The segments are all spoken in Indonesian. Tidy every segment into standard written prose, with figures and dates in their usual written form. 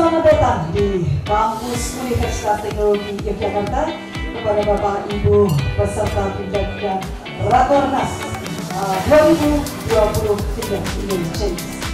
selamat datang di Kampus Universitas Teknologi Yogyakarta kepada Bapak Ibu peserta Pindad dan Rakornas 2023 Indonesia.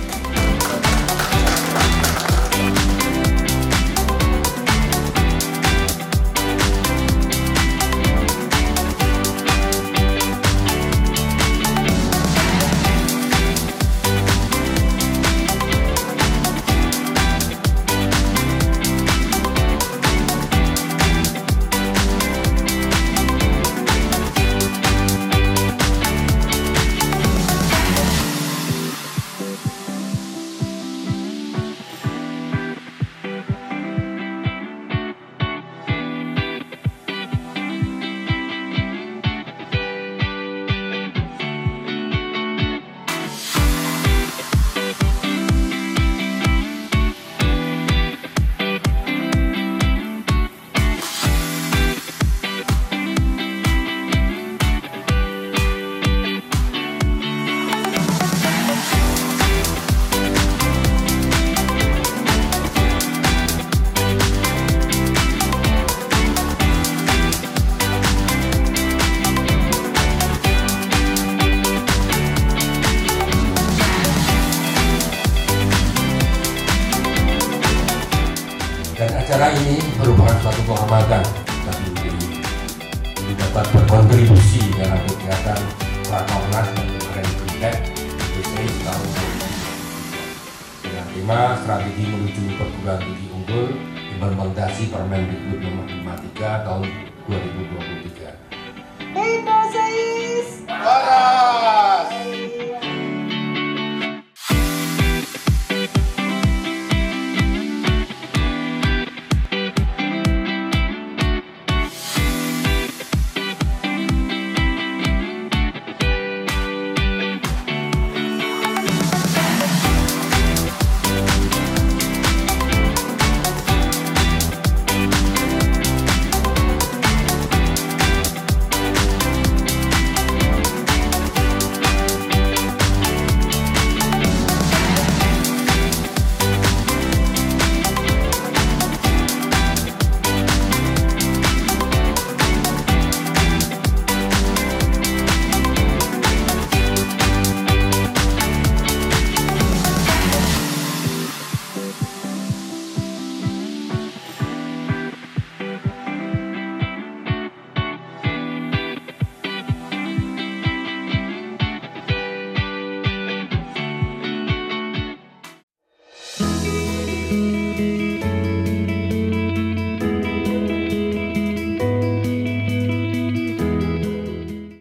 Dan acara ini merupakan suatu kehormatan bagi diri dapat berkontribusi dalam kegiatan Rakornas dan kemarin Pindad Indonesia tahun 2023 dengan tema strategi menuju perguruan tinggi unggul implementasi Permendikbud nomor 53 tahun 2023.